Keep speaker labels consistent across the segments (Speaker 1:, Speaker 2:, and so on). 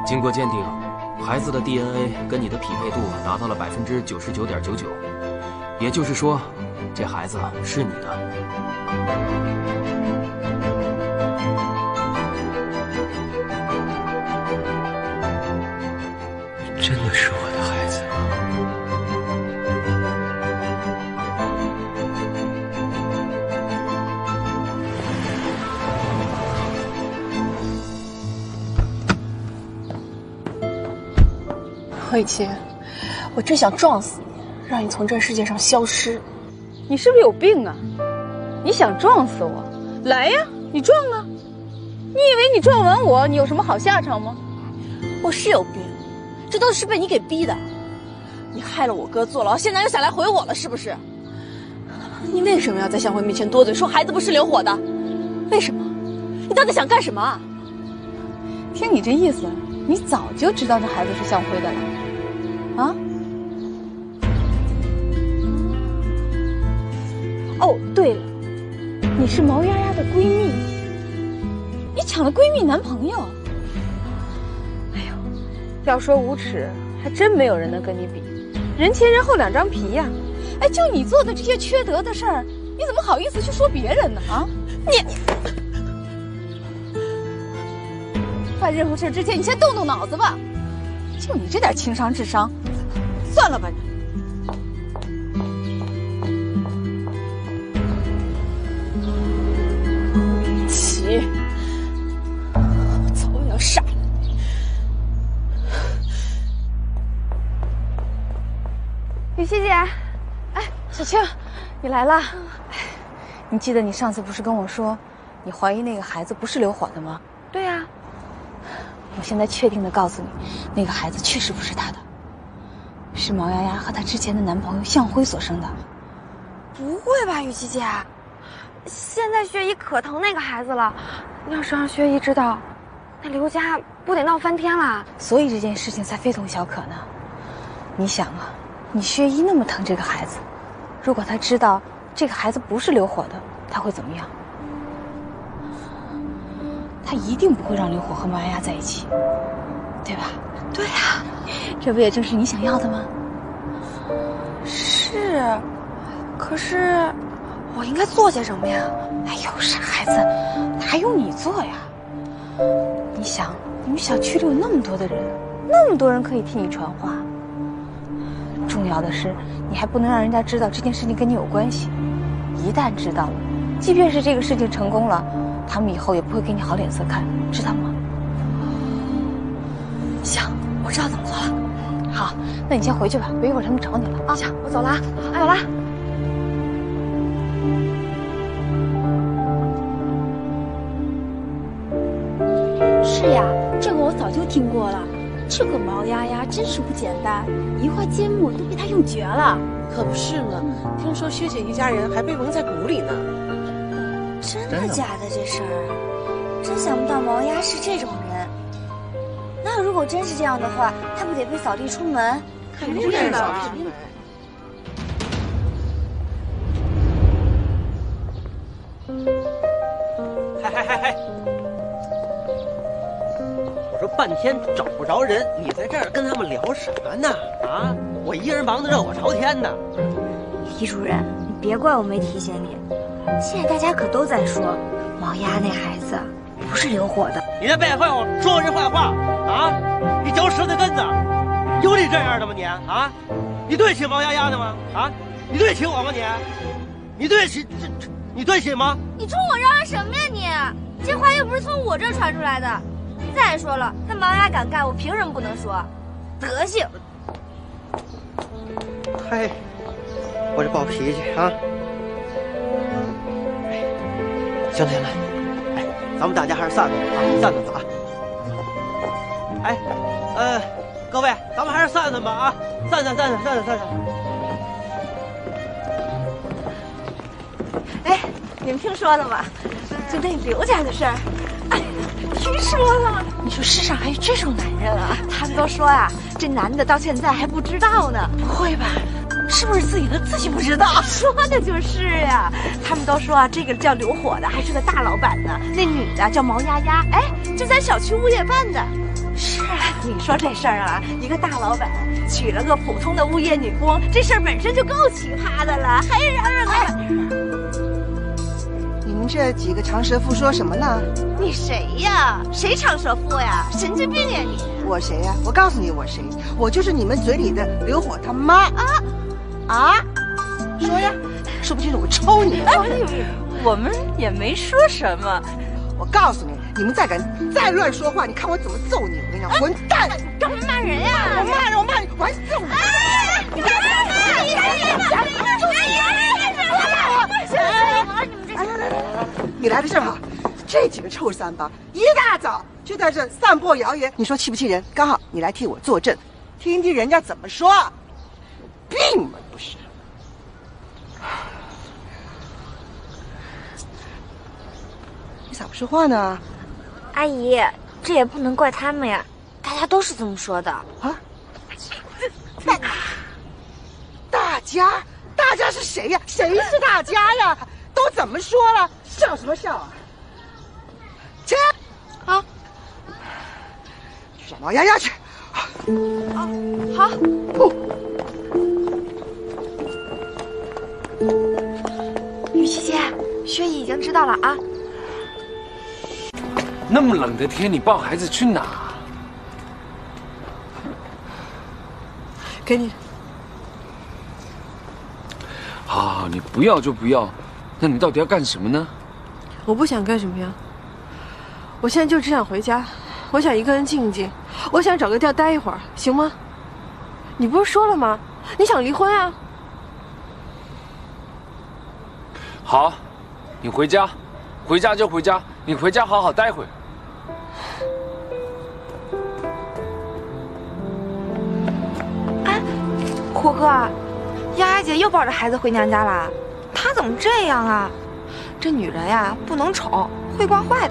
Speaker 1: 经过鉴定，孩子的 DNA 跟你的匹配度达到了99.99%，也就是说，这孩子是你的。真的是我的孩子。
Speaker 2: 慧琪，我真想撞死你，让你从这世界上消失。
Speaker 3: 你是不是有病啊？你想撞死我？来呀，你撞啊！你以为你撞完我，你有什么好下场吗？
Speaker 2: 我是有病，这都是被你给逼的。你害了我哥坐牢，现在又想来毁我了，是不是？你为什么要在向辉面前多嘴，说孩子不是刘火的？为什么？你到底想干什么啊？
Speaker 3: 听你这意思，你早就知道这孩子是向辉的了，啊？哦，对了，你是毛丫丫的闺蜜，你抢了闺蜜男朋友。哎呦，要说无耻，还真没有人能跟你比，人前人后两张皮呀。哎，就你做的这些缺德的事儿，你怎么好意思去说别人呢？啊，你办任何事之前，你先动动脑子吧。就你这点情商智商，算了吧你。
Speaker 2: 齐，我早晚要杀了你。
Speaker 3: 雨琦姐，哎，小青，你来了。你记得你上次不是跟我说，你怀疑那个孩子不是刘火的吗？对呀。我现在确定的告诉你，那个孩子确实不是他的，是毛丫丫和她之前的男朋友向辉所生的。
Speaker 4: 不会吧，雨琦姐，现在薛姨可疼那个孩子了，要是让薛姨知道，那刘家不得闹翻天了？
Speaker 3: 所以这件事情才非同小可呢。你想啊，你薛姨那么疼这个孩子，如果她知道这个孩子不是刘火的，她会怎么样？他一定不会让刘火和毛丫丫在一起，对吧？对呀，这不也正是你想要的吗？
Speaker 4: 是，可是我应该做些什么呀？
Speaker 3: 哎呦，傻孩子，哪有你做呀？你想，你们小区里有那么多的人，那么多人可以替你传话。重要的是，你还不能让人家知道这件事情跟你有关系。一旦知道了，即便是这个事情成功了，他们以后也不会给你好脸色看，知道吗？
Speaker 4: 行，我知道怎么做了。
Speaker 3: 好，那你先回去吧，别一会儿他们找你了啊。
Speaker 4: 行，我走了啊，走了。
Speaker 5: 是呀，这个我早就听过了。这个毛丫丫真是不简单，移花接木都被她用绝了。
Speaker 6: 可不是嘛，听说薛姐一家人还被蒙在鼓里呢。
Speaker 4: 真的假的这事儿？真想不到毛丫是这种人。那如果真是这样的话，他不得被扫地出门？
Speaker 6: 肯定是扫地出门。
Speaker 7: 嗨！我说半天找不着人，你在这儿跟他们聊什么呢？啊，我一人忙得热火朝天的。
Speaker 4: 李主任，你别怪我没提醒你。现在大家可都在说，毛丫那孩子不是刘火的。
Speaker 7: 你在背后说人坏话啊！你嚼舌头根子，有你这样的吗你啊？你对得起毛丫丫的吗？啊，你对得起我吗你？你对得起你对得起吗？
Speaker 4: 你冲我嚷嚷什么呀你？这话又不是从我这儿传出来的。再说了，那毛丫敢干，我凭什么不能说？德行！
Speaker 7: 嗨，我这暴脾气啊！行了，哎，咱们大家还是散散吧啊，散散吧啊！哎，各位，咱们还是散散吧啊，散散。
Speaker 4: 哎，你们听说了吗？就那刘家的事儿。哎，听说了。你说世上还有这种男人啊？他们都说啊，这男的到现在还不知道呢。
Speaker 2: 不会吧？是不是自己的自己不知道？
Speaker 4: 说的就是呀。他们都说啊，这个叫刘火的还是个大老板呢，那女的叫毛丫丫，哎，就咱小区物业办的。 是啊，你说这事儿啊，一个大老板娶了个普通的物业女工，这事儿本身就够奇葩的了，还嚷嚷个。
Speaker 8: 你们这几个长舌妇说什么呢？
Speaker 4: 你谁呀？谁长舌妇呀？神经病呀你！
Speaker 8: 我谁呀？我告诉你我谁，我就是你们嘴里的刘火他妈啊！说呀，说不清楚我抽你！
Speaker 3: 我们也没说什么。
Speaker 8: 我告诉你，你们再乱说话，你看我怎么揍你！我跟你讲，混蛋！
Speaker 4: 干嘛骂人呀？
Speaker 8: 我骂人，我骂你，我还揍你！
Speaker 4: 你别
Speaker 8: 你来的正好，这几个臭三八一大早就在这散播谣言，你说气不气人？刚好你来替我作证，听听人家怎么说。病吗不是？你咋不说话呢？
Speaker 9: 阿姨，这也不能怪他们呀，大家都是这么说的。
Speaker 8: 啊？大家是谁呀？谁是大家呀？都怎么说了？笑什么笑啊？去！
Speaker 3: 好，
Speaker 8: 去找毛丫丫去。
Speaker 3: 好。
Speaker 8: 不。
Speaker 4: 雨琦姐，薛姨已经知道了啊。
Speaker 10: 那么冷的天，你抱孩子去哪？
Speaker 6: 给你。
Speaker 10: 好，你不要就不要，那你到底要干什么呢？
Speaker 6: 我不想干什么呀，我现在就只想回家，我想一个人静一静，我想找个地儿待一会儿，行吗？你不是说了吗？你想离婚啊？
Speaker 10: 好，你回家，回家就回家，你回家好好待会。
Speaker 4: 哎，虎哥，丫丫姐又抱着孩子回娘家啦？她怎么这样啊？这女人呀，不能宠，会惯坏的。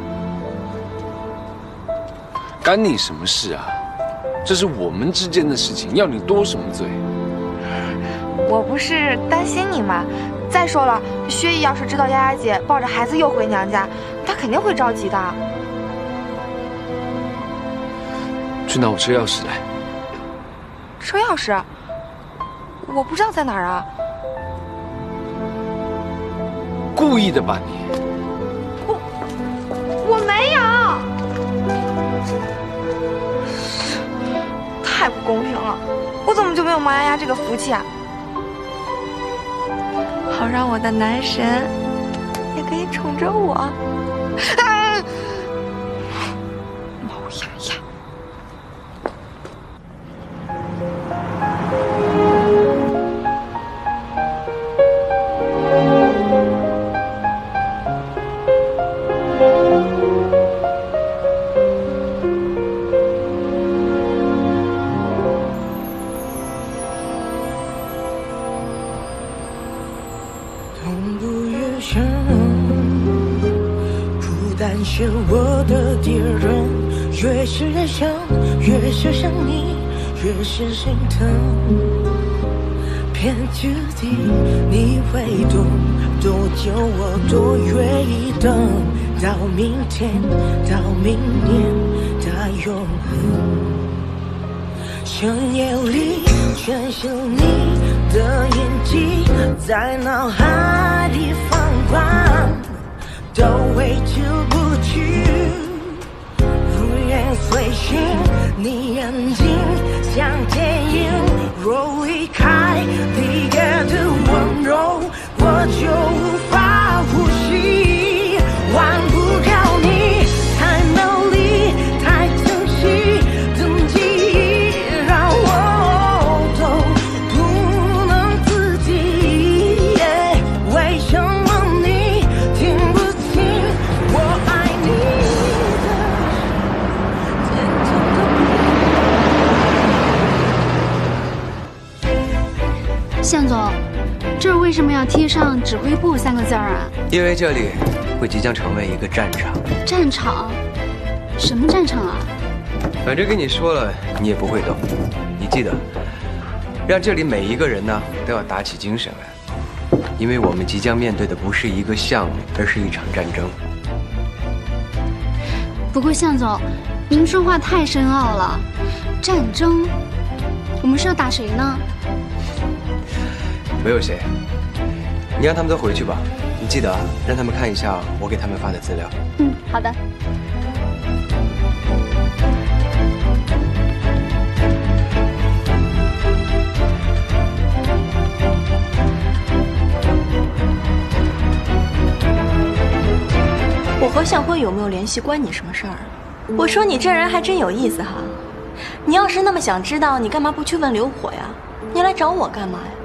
Speaker 10: 干你什么事啊？这是我们之间的事情，要你多什么罪？
Speaker 4: 我不是担心你吗？再说了，薛姨要是知道丫丫姐抱着孩子又回娘家，她肯定会着急的。
Speaker 10: 去拿我车钥匙来。
Speaker 4: 车钥匙？我不知道在哪儿啊。
Speaker 10: 故意的吧你？
Speaker 4: 我没有。太不公平了，我怎么就没有毛丫丫这个福气啊？好让我的男神也可以宠着我。啊！毛丫丫。
Speaker 11: 是我的敌人，越是人想，越是想你，越是心疼。骗自己你会懂，多久我多愿意等，到明天，到明年，到永恒。深夜里全是你的眼睛，在脑海里放光。都挥之不去，如影随形，你眼睛像电影，若离开你给的温柔，我就无法呼吸，忘不掉你太美丽，太珍惜的记忆，让我都不能自己，为什么你听不
Speaker 5: 向总，这儿为什么要贴上指挥部3个字啊？
Speaker 12: 因为这里会即将成为一个战场。
Speaker 5: 战场？什么战场啊？
Speaker 12: 反正跟你说了，你也不会懂。你记得，让这里每一个人呢都要打起精神来，因为我们即将面对的不是一个项目，而是一场战争。
Speaker 5: 不过向总， 您说话太深奥了。战争，我们是要打谁呢？
Speaker 12: 没有谁，你让他们都回去吧。你记得让他们看一下我给他们发的资料。
Speaker 5: 嗯，好的。
Speaker 2: 我和向辉有没有联系，关你什么事儿？我说你这人还真有意思哈！你要是那么想知道，你干嘛不去问刘火呀？你来找我干嘛呀？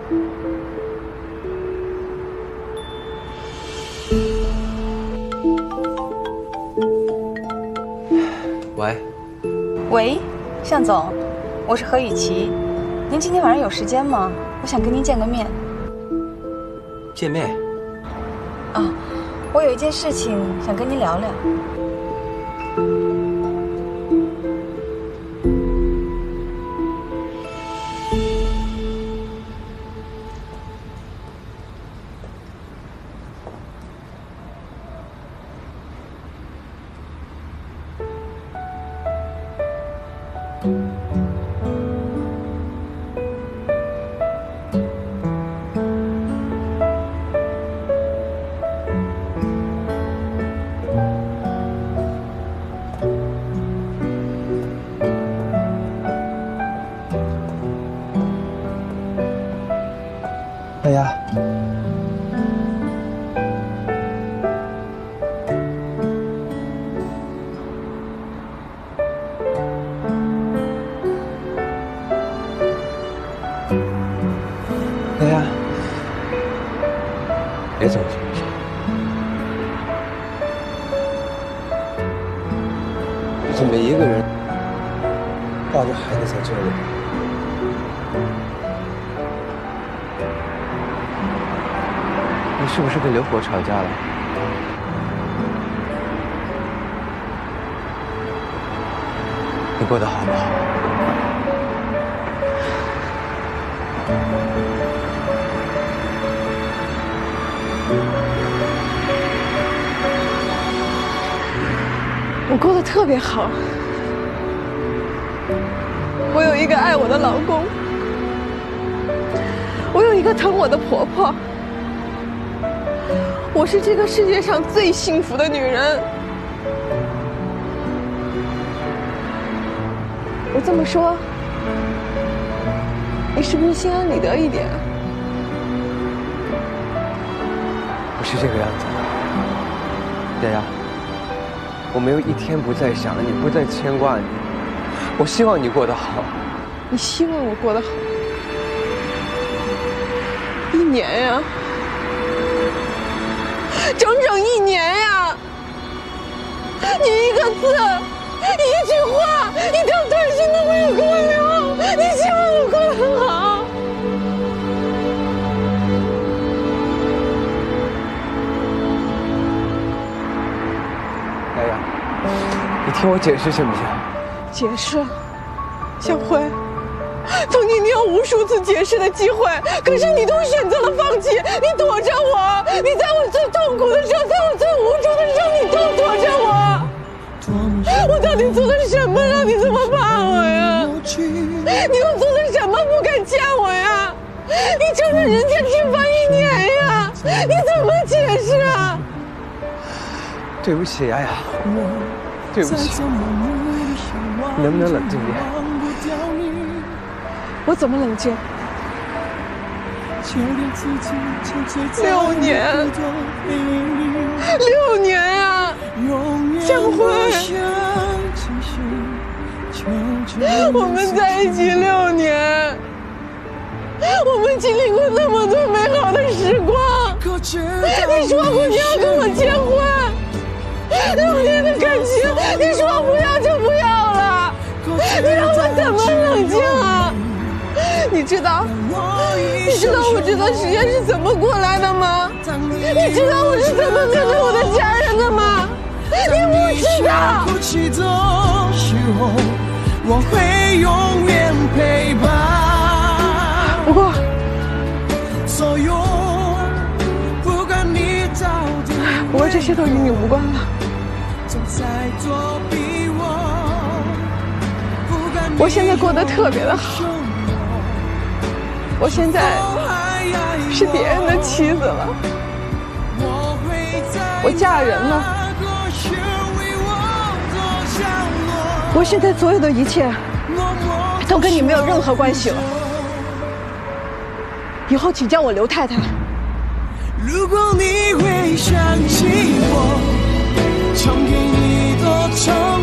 Speaker 12: 喂，
Speaker 3: 喂，向总，我是何雨琪，您今天晚上有时间吗？我想跟您见个面。
Speaker 12: 见面？
Speaker 3: 啊，我有一件事情想跟您聊聊。
Speaker 12: 哎呀，哎呀，别走行不行？你怎么一个人抱着孩子在这里？你是不是跟刘火吵架了？你过得好不好？
Speaker 6: 我过得特别好，我有一个爱我的老公，我有一个疼我的婆婆。我是这个世界上最幸福的女人。我这么说，你是不是心安理得一点？
Speaker 12: 不是这个样子的，丫丫，我没有一天不再想你，不再牵挂你。我希望你过得好。
Speaker 6: 你希望我过得好？1年呀，整整1年呀！你一个字，一句话，一条短信都没有给我留。你希望我过得很好？
Speaker 12: 丫丫，你听我解释行不行？
Speaker 6: 解释，向辉，曾经你有无数次解释的机会，可是你都选择了放弃，你躲着我，你在我最痛苦的时候，在我最无助的时候，你都躲着我。我到底做了什么让你这么怕我呀？你又做了什么不敢见我呀？你整整人间蒸发1年呀！你怎么解释啊？
Speaker 12: 对不起，丫丫，对不起，你能不能冷静点？
Speaker 6: 我怎么冷静？6年，6年啊！向辉，我们在一起6年，我们经历过那么多美好的时光。你说过你要跟我结婚，6年的感情，你说不要就不要了，你让我怎么冷静啊？你知道我这段时间是怎么过来的吗？你知道我是怎么面对我的家人的吗？你不知道。我会永远陪伴。不过，不过这些都与你无关了。 我现在过得特别的好，我现在是别人的妻子了，我嫁人了，我现在所有的一切都跟你没有任何关系了，以后请叫我刘太太。
Speaker 11: 如果你会想起我，唱给你多唱。